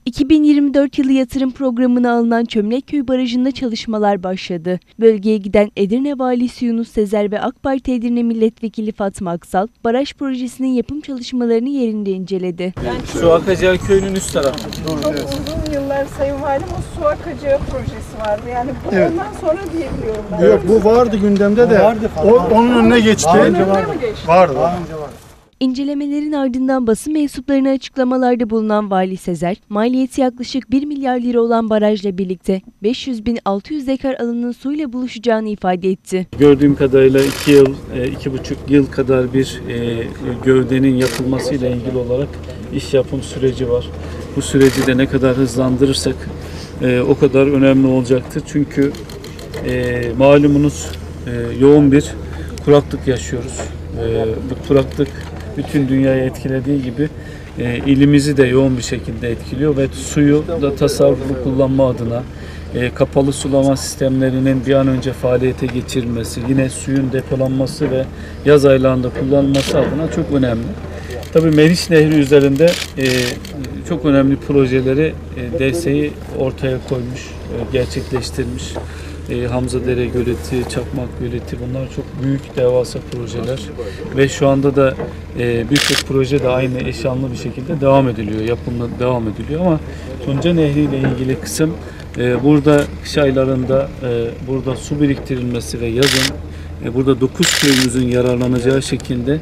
2024 yılı yatırım programına alınan Çömlekköy Barajı'nda çalışmalar başladı. Bölgeye giden Edirne Valisi Yunus Sezer ve AK Parti Edirne Milletvekili Fatma Aksal, baraj projesinin yapım çalışmalarını yerinde inceledi. Su Akacağı köyünün üst tarafı. Çok uzun yıllar Sayın Valim o su akacağı projesi vardı. Yani bu ondan sonra diyebiliyorum ben. Yok, bu vardı gündemde de. Onun önüne geçti. Vardı. İncelemelerin ardından basın mensuplarına açıklamalarda bulunan Vali Sezer, maliyeti yaklaşık 1 milyar lira olan barajla birlikte 500.600 dekar alanın suyla buluşacağını ifade etti. Gördüğüm kadarıyla 2 yıl, 2,5 yıl kadar bir gövdenin yapılmasıyla ilgili olarak iş yapım süreci var. Bu süreci de ne kadar hızlandırırsak o kadar önemli olacaktır. Çünkü malumunuz yoğun bir kuraklık yaşıyoruz. Bu kuraklık bütün dünyayı etkilediği gibi ilimizi de yoğun bir şekilde etkiliyor ve suyu da tasarruflu kullanma adına kapalı sulama sistemlerinin bir an önce faaliyete geçirilmesi, yine suyun depolanması ve yaz aylarında kullanılması adına çok önemli. Tabii Meriç Nehri üzerinde çok önemli projeleri DSİ ortaya koymuş, gerçekleştirmiş. Hamzadere Göleti, Çakmak Göleti, bunlar çok büyük devasa projeler ve şu anda da birçok proje de aynı eşanlı bir şekilde devam ediliyor, yapımına devam ediliyor ama Tunca Nehri ile ilgili kısım burada kış aylarında burada su biriktirilmesi ve yazın burada 9 köyümüzün yararlanacağı şekilde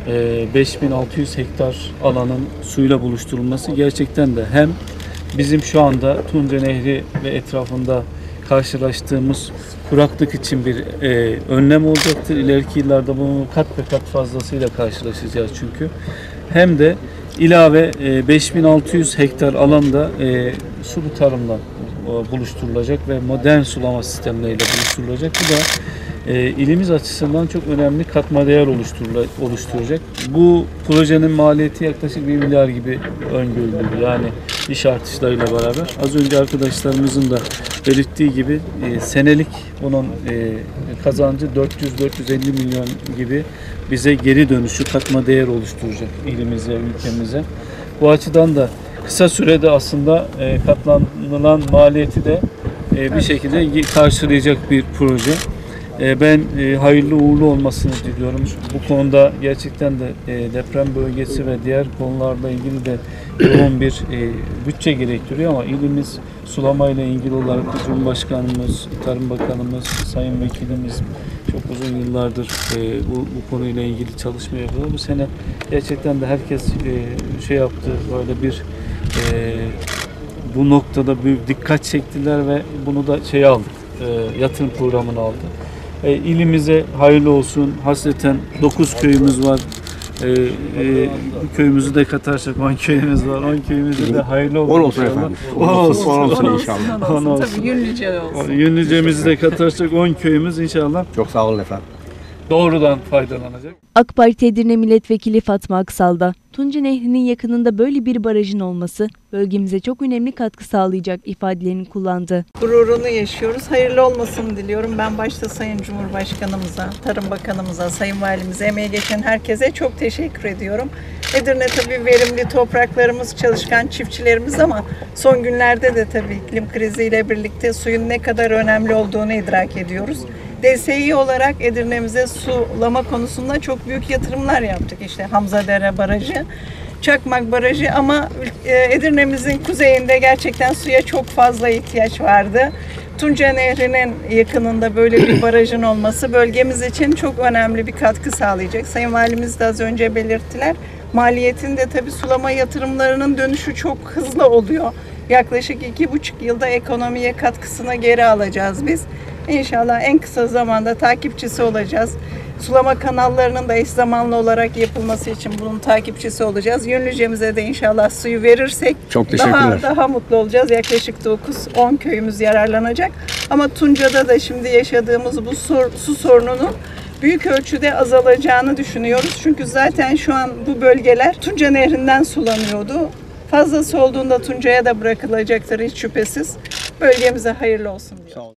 5600 hektar alanın suyla buluşturulması gerçekten de hem bizim şu anda Tunca Nehri ve etrafında karşılaştığımız kuraklık için bir önlem olacaktır. İleriki yıllarda bunun kat ve kat fazlasıyla karşılaşacağız çünkü. Hem de ilave 5600 hektar alanda sulu tarımla buluşturulacak ve modern sulama sistemleriyle buluşturulacak. Bu da ilimiz açısından çok önemli katma değer oluşturacak. Bu projenin maliyeti yaklaşık 1 milyar gibi öngörülüyor. Yani iş artışlarıyla beraber. Az önce arkadaşlarımızın da belirttiği gibi senelik bunun kazancı 400-450 milyon gibi bize geri dönüşü katma değer oluşturacak ilimize, ülkemize. Bu açıdan da kısa sürede aslında katlanılan maliyeti de bir şekilde karşılayacak bir proje. Ben hayırlı uğurlu olmasını diliyorum. Bu konuda gerçekten de deprem bölgesi ve diğer konularla ilgili de yoğun bir bütçe gerektiriyor ama ilimiz sulamayla ilgili olarak Cumhurbaşkanımız, Tarım Bakanımız, Sayın Vekilimiz çok uzun yıllardır bu konuyla ilgili çalışma yapıyor. Bu sene gerçekten de herkes şey yaptı, böyle bir bu noktada büyük dikkat çektiler ve bunu da aldık, yatırım programını aldı. İlimize hayırlı olsun. Hasreten 9 köyümüz var. Köyümüzü de katarsak 10 köyümüz var. 10 köyümüzde de hayırlı olsun. 10 olsun efendim. 10 olsun inşallah. 10 olsun. Tabii Yünlüce olsun. Yünlüce'mizi de katarsak 10 köyümüz inşallah. Çok sağ olun efendim. Doğrudan faydalanacak. AK Parti Edirne Milletvekili Fatma Aksal da Tunca Nehri'nin yakınında böyle bir barajın olması bölgemize çok önemli katkı sağlayacak ifadelerini kullandı. Gururunu yaşıyoruz. Hayırlı olmasını diliyorum. Ben başta Sayın Cumhurbaşkanımıza, Tarım Bakanımıza, Sayın Valimize, emeği geçen herkese çok teşekkür ediyorum. Edirne tabii verimli topraklarımız, çalışkan çiftçilerimiz ama son günlerde de tabii iklim kriziyle birlikte suyun ne kadar önemli olduğunu idrak ediyoruz. DSİ olarak Edirne'mize sulama konusunda çok büyük yatırımlar yaptık. İşte Hamzadere Barajı, Çakmak Barajı ama Edirne'mizin kuzeyinde gerçekten suya çok fazla ihtiyaç vardı. Tunca Nehri'nin yakınında böyle bir barajın olması bölgemiz için çok önemli bir katkı sağlayacak. Sayın Valimiz de az önce belirttiler. Maliyetinde tabii sulama yatırımlarının dönüşü çok hızlı oluyor. Yaklaşık 2,5 yılda ekonomiye katkısını geri alacağız biz. İnşallah en kısa zamanda takipçisi olacağız. Sulama kanallarının da eş zamanlı olarak yapılması için bunun takipçisi olacağız. Yünlüce'mize de inşallah suyu verirsek Çok teşekkürler. daha mutlu olacağız. Yaklaşık 9-10 köyümüz yararlanacak. Ama Tunca'da da şimdi yaşadığımız bu su sorununun büyük ölçüde azalacağını düşünüyoruz. Çünkü zaten şu an bu bölgeler Tunca Nehri'nden sulanıyordu. Fazlası olduğunda Tunca'ya da bırakılacaktır hiç şüphesiz. Bölgemize hayırlı olsun diyorum.